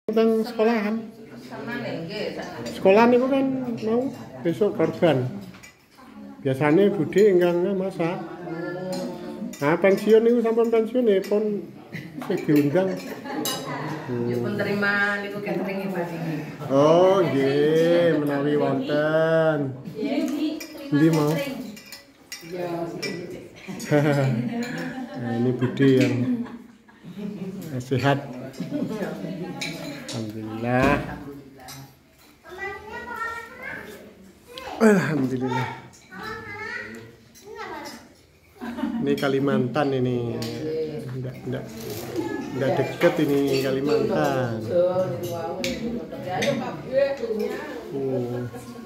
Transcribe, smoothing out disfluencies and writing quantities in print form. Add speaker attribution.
Speaker 1: Tentang sekolahan. Sekolah niku kan mau besok korban. Biasanya Budi enggak masak. Nah, pensiun niku sampun pensiun pun sing diundang.
Speaker 2: Pun terima niku catering Mas iki.
Speaker 1: Oh, nggih, menawi wonten. Endi mau? Nah, ini Budi yang sehat. Alhamdulillah. Alhamdulillah. Ini Kalimantan ini. Enggak deket ini Kalimantan.